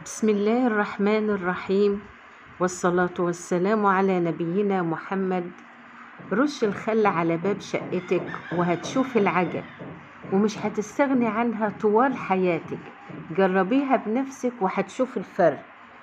بسم الله الرحمن الرحيم، والصلاة والسلام على نبينا محمد. رش الخل على باب شقتك وهتشوف العجب، ومش هتستغني عنها طوال حياتك. جربيها بنفسك وهتشوف الفرق.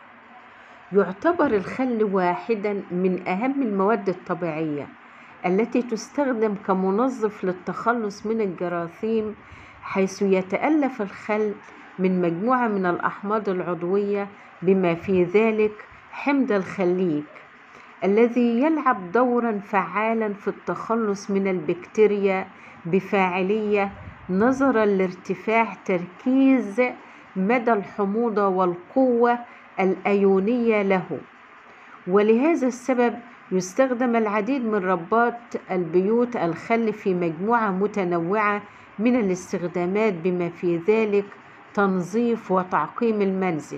يعتبر الخل واحدا من أهم المواد الطبيعية التي تستخدم كمنظف للتخلص من الجراثيم، حيث يتألف الخل من مجموعة من الأحماض العضوية بما في ذلك حمض الخليك الذي يلعب دورا فعالا في التخلص من البكتيريا بفاعلية، نظرا لارتفاع تركيز مدى الحموضة والقوة الأيونية له. ولهذا السبب يستخدم العديد من ربات البيوت الخل في مجموعة متنوعة من الاستخدامات بما في ذلك تنظيف وتعقيم المنزل،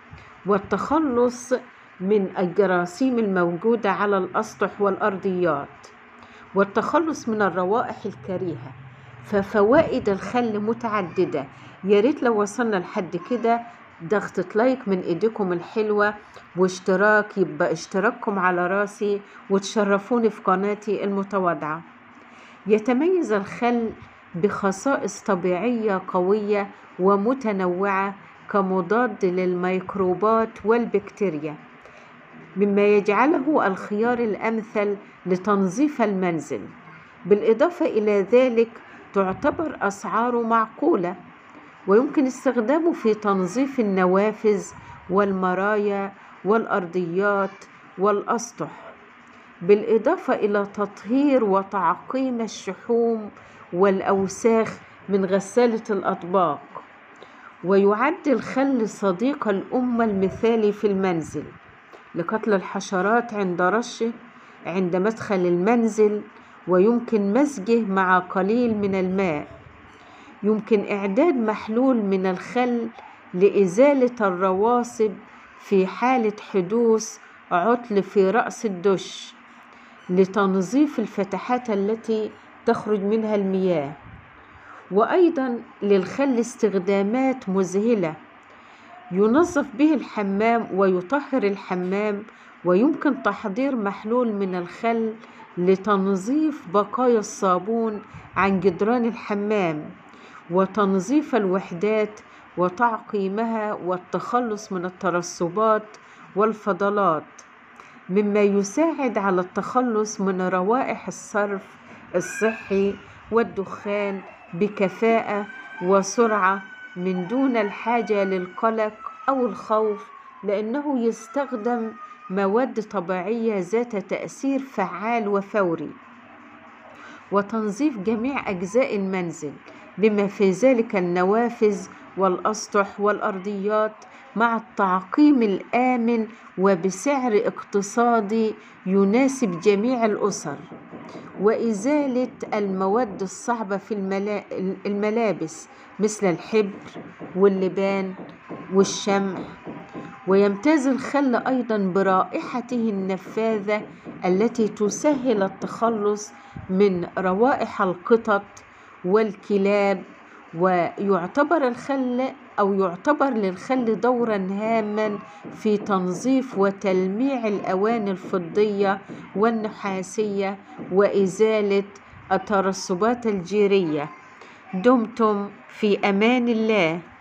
والتخلص من الجراثيم الموجودة على الأسطح والأرضيات، والتخلص من الروائح الكريهة. ففوائد الخل متعددة. ياريت لو وصلنا لحد كده ضغطة لايك من ايديكم الحلوة واشتراك، يبقى اشتراككم على راسي وتشرفوني في قناتي المتواضعة. يتميز الخل بخصائص طبيعية قوية ومتنوعة كمضاد للميكروبات والبكتيريا، مما يجعله الخيار الأمثل لتنظيف المنزل. بالإضافة إلى ذلك تعتبر أسعاره معقولة، ويمكن استخدامه في تنظيف النوافذ والمرايا والأرضيات والأسطح، بالإضافة إلى تطهير وتعقيم الشحوم والأوساخ من غسالة الأطباق. ويعد الخل صديق الأمة المثالي في المنزل لقتل الحشرات عند رشه عند مدخل المنزل، ويمكن مزجه مع قليل من الماء. يمكن إعداد محلول من الخل لإزالة الرواسب في حالة حدوث عطل في رأس الدش، لتنظيف الفتحات التي تخرج منها المياه. وأيضا للخل استخدامات مذهلة، ينظف به الحمام ويطهر الحمام. ويمكن تحضير محلول من الخل لتنظيف بقايا الصابون عن جدران الحمام، وتنظيف الوحدات وتعقيمها والتخلص من الترسبات والفضلات، مما يساعد على التخلص من روائح الصرف الصحي والدخان بكفاءة وسرعة من دون الحاجة للقلق أو الخوف، لأنه يستخدم مواد طبيعية ذات تأثير فعال وفوري. وتنظيف جميع أجزاء المنزل بما في ذلك النوافذ والأسطح والأرضيات، مع التعقيم الآمن وبسعر اقتصادي يناسب جميع الأسر. وإزالة المواد الصعبة في الملابس مثل الحبر واللبان والشمع. ويمتاز الخل أيضا برائحته النفاذة التي تسهل التخلص من روائح القطط والكلاب. ويعتبر للخل دورا هاما في تنظيف وتلميع الأواني الفضية والنحاسية وإزالة الترسبات الجيرية. دمتم في أمان الله.